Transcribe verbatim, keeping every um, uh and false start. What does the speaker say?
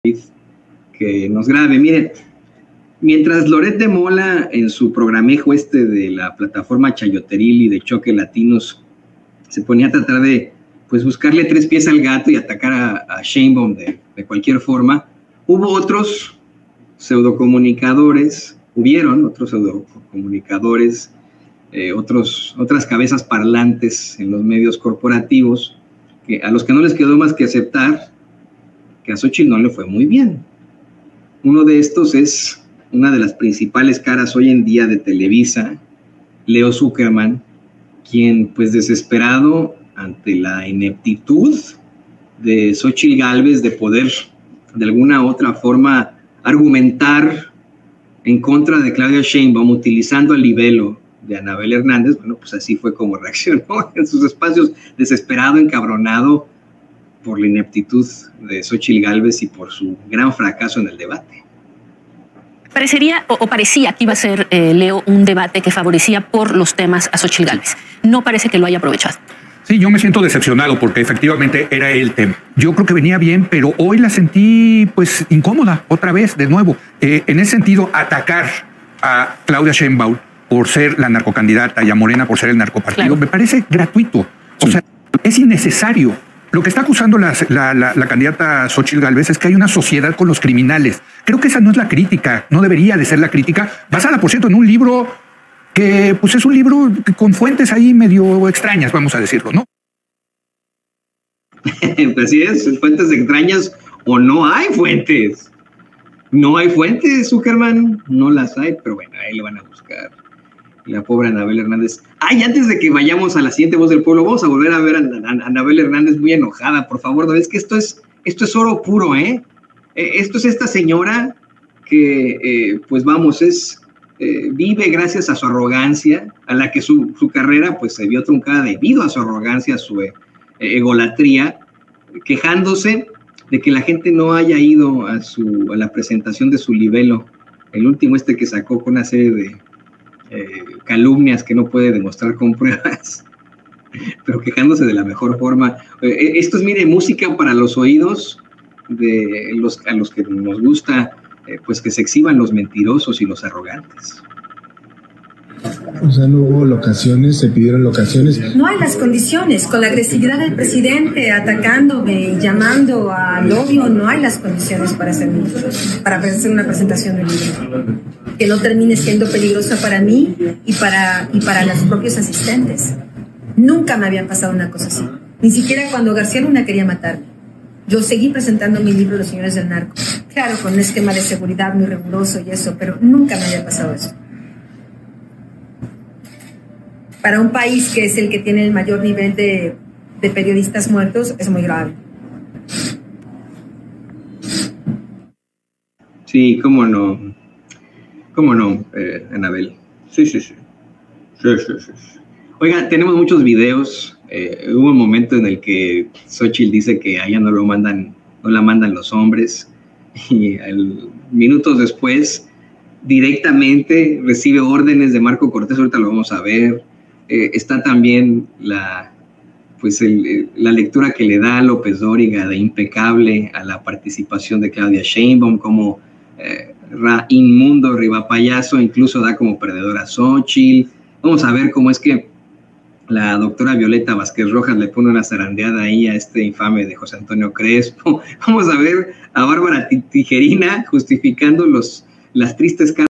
que nos grabe. Miren, mientras Loret de Mola en su programejo este de la plataforma Chayoteril y de Choque Latinos se ponía a tratar de pues buscarle tres pies al gato y atacar a, a Sheinbaum de, de cualquier forma, hubo otros pseudocomunicadores, hubieron otros pseudocomunicadores, eh, otros, otras cabezas parlantes en los medios corporativos, que, a los que no les quedó más que aceptar que a Xochitl no le fue muy bien. Uno de estos es una de las principales caras hoy en día de Televisa, Leo Zuckerman, quien pues desesperado ante la ineptitud de Xochitl Gálvez de poder de alguna u otra forma argumentar en contra de Claudia Sheinbaum utilizando el libelo de Anabel Hernández, bueno, pues así fue como reaccionó en sus espacios, desesperado, encabronado por la ineptitud de Xochitl Gálvez y por su gran fracaso en el debate. Parecería o, o parecía que iba a ser, eh, Leo, un debate que favorecía por los temas a Xochitl Gálvez. No parece que lo haya aprovechado. Sí, yo me siento decepcionado porque efectivamente era el tema. Yo creo que venía bien, pero hoy la sentí pues incómoda otra vez, de nuevo. Eh, en ese sentido, atacar a Claudia Sheinbaum por ser la narcocandidata y a Morena por ser el narcopartido, claro, me parece gratuito. O sea, es innecesario. Lo que está acusando la, la, la, la candidata Xochitl Gálvez es que hay una sociedad con los criminales. Creo que esa no es la crítica, no debería de ser la crítica, basada, por cierto, en un libro que pues es un libro con fuentes ahí medio extrañas, vamos a decirlo, ¿no? Pues sí es, fuentes extrañas o no hay fuentes. No hay fuentes, Zuckerman, no las hay, pero bueno, ahí le van a buscar. La pobre Anabel Hernández. Ay, antes de que vayamos a la siguiente voz del pueblo, vamos a volver a ver a, a, a Anabel Hernández muy enojada, por favor. ¿No ves que esto es, esto es oro puro, eh? eh esto es esta señora que, eh, pues vamos, es eh, vive gracias a su arrogancia, a la que su, su carrera pues se vio truncada debido a su arrogancia, a su eh, egolatría, quejándose de que la gente no haya ido a, su, a la presentación de su libelo, el último este que sacó con una serie de Eh, calumnias que no puede demostrar con pruebas, pero quejándose de la mejor forma. Eh, esto es, mire, música para los oídos de los a los que nos gusta, eh, pues que se exhiban los mentirosos y los arrogantes. O sea, no hubo locaciones, se pidieron locaciones. No hay las condiciones. Con la agresividad del presidente atacándome y llamando al odio, no hay las condiciones para hacer, para hacer una presentación de libro que no termine siendo peligrosa para mí y para, y para los propios asistentes. Nunca me había pasado una cosa así. Ni siquiera cuando García Luna quería matarme. Yo seguí presentando mi libro Los Señores del Narco. Claro, con un esquema de seguridad muy riguroso y eso, pero nunca me había pasado eso. Para un país que es el que tiene el mayor nivel de, de periodistas muertos, es muy grave. Sí, cómo no. Cómo no, eh, Anabel. Sí, sí, sí. Sí, sí, sí. Oiga, tenemos muchos videos. Eh, hubo un momento en el que Xochitl dice que a ella no lo mandan, no la mandan los hombres. Y el, minutos después, directamente recibe órdenes de Marco Cortés. Ahorita lo vamos a ver. Eh, está también la, pues el, la lectura que le da a López Dóriga de impecable a la participación de Claudia Sheinbaum, como eh, ra, inmundo ribapayaso, incluso da como perdedora a Xochitl. Vamos a ver cómo es que la doctora Violeta Vázquez Rojas le pone una zarandeada ahí a este infame de José Antonio Crespo. Vamos a ver a Bárbara Tijerina justificando los, las tristes caras